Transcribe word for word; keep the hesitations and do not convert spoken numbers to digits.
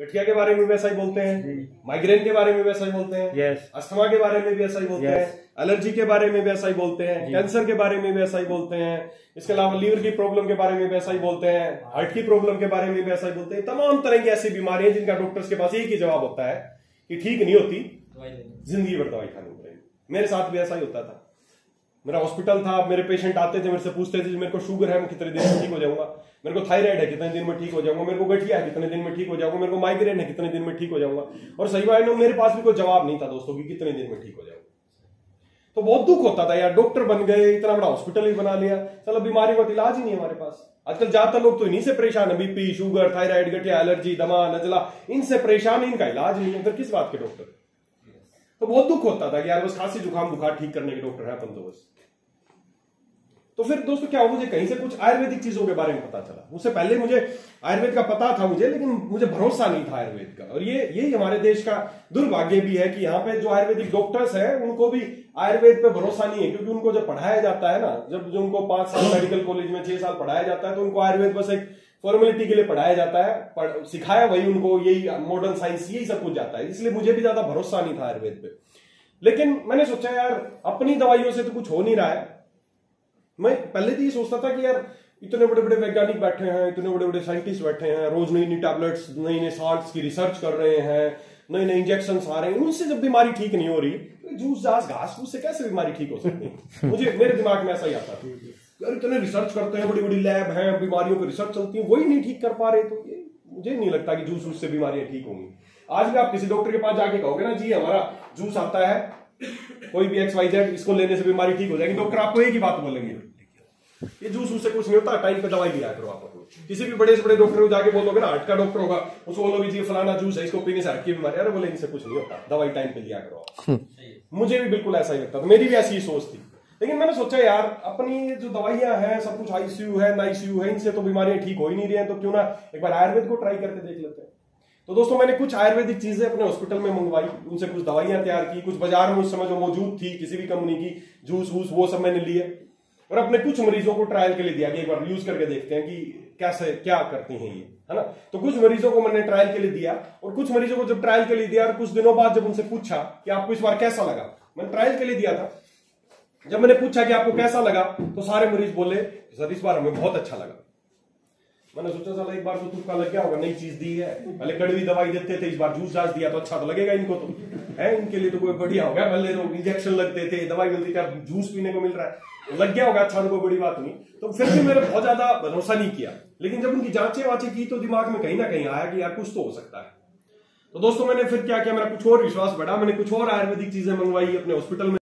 गठिया के बारे में भी ऐसा ही बोलते हैं, माइग्रेन के बारे में भी ऐसा ही बोलते हैं, यस, अस्थमा के बारे में भी ऐसा ही बोलते हैं, एलर्जी के बारे में भी ऐसा ही बोलते हैं, कैंसर के बारे में भी ऐसा ही बोलते हैं, इसके अलावा लीवर की प्रॉब्लम के बारे में भी ऐसा ही बोलते हैं, हार्ट की प्रॉब्लम के बारे में भी ऐसा ही बोलते हैं। तमाम तरह की ऐसी बीमारियां जिनका डॉक्टर्स के पास एक ही जवाब होता है कि ठीक नहीं होती, जिंदगी भर दवाई खानी पड़ेगी। मेरे साथ भी ऐसा ही होता था। मेरा हॉस्पिटल था, मेरे पेशेंट आते थे, मेरे से पूछते थे मेरे को शुगर है, मैं कितने दिन में ठीक हो जाऊंगा, मेरे को थायराइड है, कितने दिन में ठीक हो जाऊंगा, मेरे को गठिया है, कितने दिन में ठीक हो जाऊंगा, मेरे को माइग्रेन है, कितने दिन में ठीक हो जाऊंगा। और सही बात है, मेरे पास भी कोई जवाब नहीं था दोस्तों कि कितने दिन में ठीक हो जाऊंगा। तो बहुत दुख होता था यार, डॉक्टर बन गए, इतना बड़ा हॉस्पिटल भी बना लिया, चलो बीमारी का इलाज ही नहीं हमारे पास। आजकल ज्यादातर लोग तो इन्हीं से परेशान है, बीपी, शुगर, थायराइड, गठिया, एलर्जी, दमा, नजला, इनसे परेशान है, इनका इलाज नहीं है, फिर किस बात के डॉक्टर। तो बहुत दुख होता था कि यार बस खांसी जुकाम बुखार ठीक करने के डॉक्टर है अपन तो बस। तो फिर दोस्तों क्या हुआ, मुझे कहीं से कुछ आयुर्वेदिक चीजों के बारे में पता चला। उससे पहले मुझे आयुर्वेद का पता था मुझे, लेकिन मुझे भरोसा नहीं था आयुर्वेद का। और ये यही हमारे देश का दुर्भाग्य भी है कि यहाँ पे जो आयुर्वेदिक डॉक्टर्स हैं उनको भी आयुर्वेद पे भरोसा नहीं है, क्योंकि उनको जब पढ़ाया जाता है ना, जब जो उनको पांच साल मेडिकल कॉलेज में छह साल पढ़ाया जाता है, तो उनको आयुर्वेद बस एक फॉर्मेलिटी के लिए पढ़ाया जाता है, सिखाया वही उनको, यही मॉडर्न साइंस यही सब कुछ जाता है। इसलिए मुझे भी ज्यादा भरोसा नहीं था आयुर्वेद पे। लेकिन मैंने सोचा यार अपनी दवाइयों से तो कुछ हो नहीं रहा है। मैं पहले तो ये सोचता था कि यार इतने बड़े बड़े वैज्ञानिक बैठे हैं, इतने बड़े बड़े साइंटिस्ट बैठे हैं, रोज नई नई टैबलेट्स, नई नई साल्ट्स की रिसर्च कर रहे हैं, नए नए इंजेक्शन आ रहे हैं, उनसे जब बीमारी ठीक नहीं हो रही, तो जूस जास घास फूस से कैसे बीमारी ठीक हो सकती है। मुझे मेरे दिमाग में ऐसा ही आता था यार, इतने रिसर्च करते हैं, बड़ी बड़ी लैब है, बीमारियों पर रिसर्च चलती है, वही नहीं ठीक कर पा रहे, तो ये मुझे नहीं लगता कि जूस उससे बीमारियां ठीक होंगी। आज भी आप किसी डॉक्टर के पास जाके कहोगे ना, जी हमारा जूस आता है कोई भी एक्स वाई जेड, इसको लेने से बीमारी ठीक हो जाएगी, डॉक्टर आपको एक ही बात बोलेंगे, ये जूस उससे कुछ नहीं होता, टाइम पे दवाई लिया करो आप अपनी। किसी भी बड़े से बड़े डॉक्टर को जाके बोलोगे ना, हार्ट का डॉक्टर होगा, उसको बोलोगे जी फलाना जूस है, इसको पीने से हार्ट की बीमारी, अरे बोले इनसे कुछ नहीं होता, दवाई टाइम पे लिया करो। मुझे भी बिल्कुल ऐसा ही लगता था, मेरी भी ऐसी ही सोच थी। लेकिन मैंने सोचा यार अपनी जो दवाइयां हैं, सब कुछ आईसीयू है, नाईसीयू है, इनसे तो बीमारियां ठीक हो ही नहीं रही हैं, तो क्यों ना एक बार आयुर्वेद को ट्राई करके देख लेते हैं। तो दोस्तों मैंने कुछ आयुर्वेदिक चीजें अपने हॉस्पिटल में मंगवाई, उनसे कुछ दवाइयां तैयार की, कुछ बाजार में उस समय जो मौजूद थी किसी भी कंपनी की, जूस वूस वो सब मैंने लिए, और अपने कुछ मरीजों को ट्रायल के लिए दिया कि एक बार यूज करके देखते हैं कि कैसे क्या करती हैं ये, है ना। तो कुछ मरीजों को मैंने ट्रायल के लिए दिया, और कुछ मरीजों को जब ट्रायल के लिए दिया और कुछ दिनों बाद जब उनसे पूछा कि आपको इस बार कैसा लगा, मैंने ट्रायल के लिए दिया था, जब मैंने पूछा कि आपको कैसा लगा, तो सारे मरीज बोले सर इस बार हमें बहुत अच्छा लगा। मैंने सोचा साला एक बार तो तुक्का लग गया होगा, नई चीज दी है, पहले कड़वी दवाई देते थे, इस बार जूस जास दिया तो अच्छा तो लगेगा इनको, तो है इनके लिए तो कोई बढ़िया हो गया। पहले तो इंजेक्शन लगते थे, दवाई मिलती थी, अब जूस पीने को मिल रहा है, लग गया होगा अच्छा, तो कोई बड़ी बात नहीं। तो फिर भी मैंने बहुत ज्यादा भरोसा नहीं किया, लेकिन जब उनकी जांचें वांचें की तो दिमाग में कहीं ना कहीं आया कि यार कुछ तो हो सकता है। तो दोस्तों मैंने फिर क्या किया, मेरा कुछ और विश्वास बढ़ा, मैंने कुछ और आयुर्वेदिक चीजें मंगवाई अपने हॉस्पिटल में।